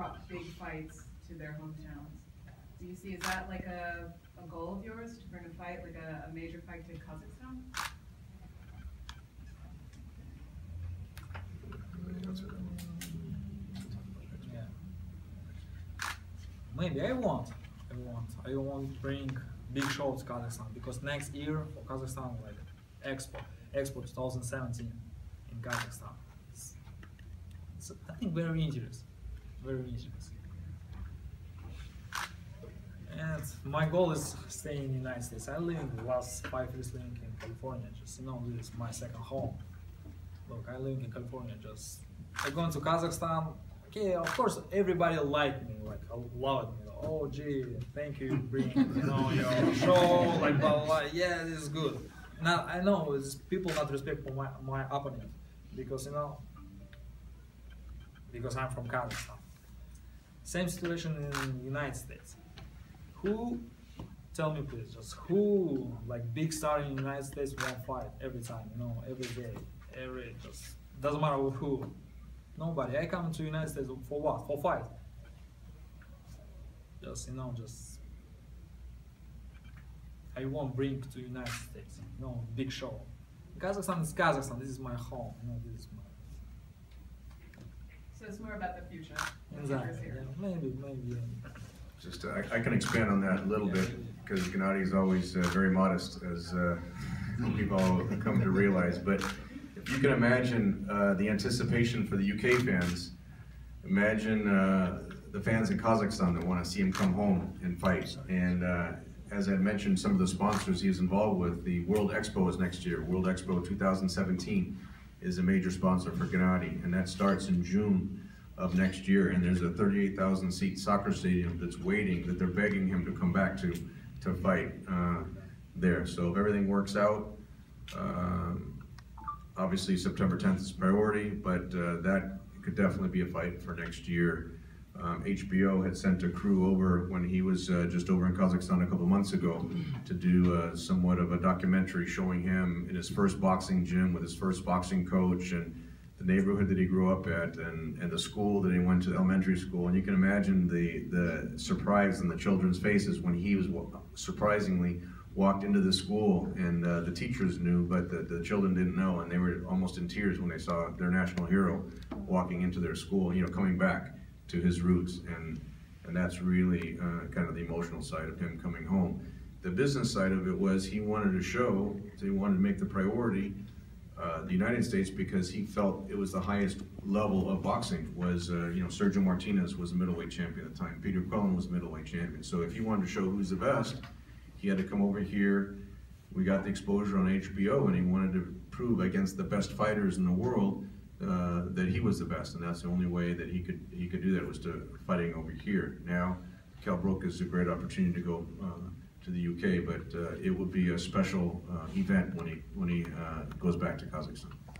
brought big fights to their hometowns. Do you see, is that like a goal of yours, to bring a fight, like a major fight to Kazakhstan? Yeah. Maybe I want to bring big show to Kazakhstan, because next year for Kazakhstan, like Expo 2017 in Kazakhstan. It's I think very interesting, very interesting. And my goal is staying in the United States. I live in the last 5 years living in California. Just, you know, this is my second home. Look, I live in California. Just I'm going to Kazakhstan. Okay, of course, everybody like me, like I love me. Oh, gee, thank you, bring your show, like blah blah blah. Yeah, this is good. Now I know it's people not respect for my opponent, because because I'm from Kazakhstan. Same situation in the United States. Who, tell me please, just who, like big star in the United States won't fight every time, every day, just doesn't matter with who. Nobody. I come to the United States for what? For fight. Just, I won't bring to the United States, big show. Kazakhstan is Kazakhstan. This is my home. This is my. So it's more about the future. Exactly. Yeah, maybe. Yeah. Just I can expand on that a little bit, because Gennady is always very modest, as people come to realize. But if you can imagine the anticipation for the UK fans, imagine the fans in Kazakhstan that want to see him come home and fight. And as I mentioned, some of the sponsors he is involved with, the World Expo is next year. World Expo 2017 is a major sponsor for Gennady, and that starts in June of next year. And there's a 38,000 seat soccer stadium that's waiting, that they're begging him to come back to fight there. So if everything works out, obviously September 10th is priority, but that could definitely be a fight for next year. HBO had sent a crew over when he was just over in Kazakhstan a couple months ago to do somewhat of a documentary showing him in his first boxing gym with his first boxing coach, and the neighborhood that he grew up at, and the school that he went to, elementary school. And you can imagine the surprise in the children's faces when he was surprisingly walked into the school, and the teachers knew, but the children didn't know, and they were almost in tears when they saw their national hero walking into their school, coming back to his roots. And that's really kind of the emotional side of him coming home. The business side of it was he wanted to make the priority the United States, because he felt it was the highest level of boxing. Was Sergio Martinez was the middleweight champion at the time. Peter Quillen was the middleweight champion. So if he wanted to show who's the best, he had to come over here. We got the exposure on HBO, and he wanted to prove against the best fighters in the world that he was the best, and that's the only way that he could do that, was to fighting over here. Now, Kell Brook is a great opportunity to go to the UK, but it would be a special event when he goes back to Kazakhstan.